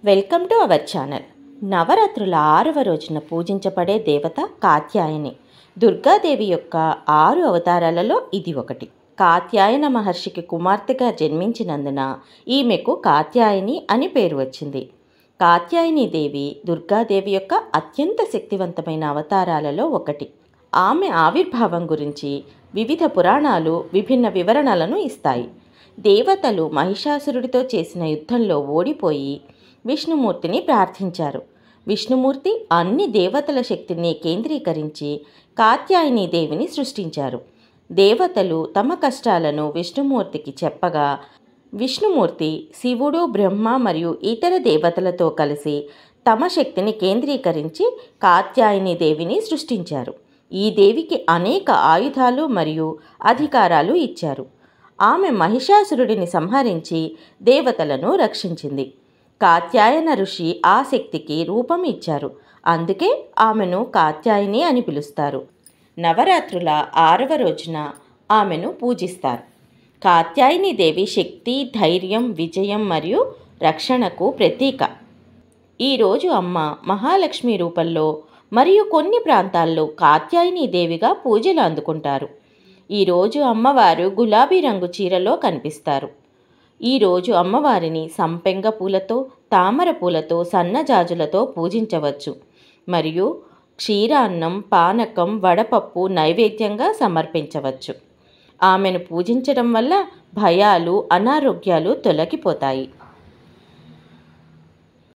Welcome to our channel. నవరాత్రుల 6వ రోజున పూజించబడే దేవత కాత్యాయని. దుర్గాదేవి యొక్క 6 అవతారాలలో ఇది ఒకటి. కాత్యాయన మహర్షికి కుమార్తెగా జన్మించినందున ఈమెకు కాత్యాయని అని పేరు వచ్చింది. కాత్యాయని దేవి దుర్గాదేవి యొక్క అత్యంత శక్తివంతమైన అవతారాలలో ఒకటి. ఆమె ఆవిర్భావం గురించి వివిధ పురాణాలు విభిన్న వివరణలను ఇస్తాయి. దేవతలు మహిషాసురుడితో చేసిన యుద్ధంలో ఓడిపోయి విష్ణుమూర్తిని ప్రార్థించారు. విష్ణుమూర్తి అన్ని దేవతల శక్తిని కేంద్రీకరించి కాత్యాయని దేవిని సృష్టించారు. దేవతలు తమ కష్టాలను విష్ణుమూర్తికి చెప్పగా విష్ణుమూర్తి శివుడు, బ్రహ్మ మరియు ఇతర దేవతలతో కలిసి తమ శక్తిని కేంద్రీకరించి కాత్యాయని దేవిని సృష్టించారు. ఈ దేవికి అనేక ఆయుధాలు మరియు అధికారాలు ఇచ్చారు. ఆమె మహిషాసురుడిని సంహరించి దేవతలను రక్షించింది. కాత్యాయన ఋషి ఆ శక్తికి రూపం ఇచ్చారు. అందుకే ఆమెను కాత్యాయని అని పిలుస్తారు. నవరాత్రుల 6వ రోజున ఆమెను పూజిస్తారు. కాత్యాయని దేవి శక్తి, ధైర్యం, విజయం మరియు రక్షణకు ప్రతీక. ఈరోజు అమ్మ మహాలక్ష్మి రూపంలో మరియు కొన్ని ప్రాంతాల్లో కాత్యాయని దేవిగా పూజలు అందుకుంటారు. ఈరోజు అమ్మవారు గులాబీ రంగు చీరలో కనిపిస్తారు. ఈరోజు అమ్మవారిని సంపెంగ పూలతో, తామర పూలతో, సన్నజాజులతో పూజించవచ్చు మరియు క్షీరాన్నం, పానకం, వడపప్పు నైవేద్యంగా సమర్పించవచ్చు. ఆమెను పూజించడం వల్ల భయాలు, అనారోగ్యాలు తొలగిపోతాయి.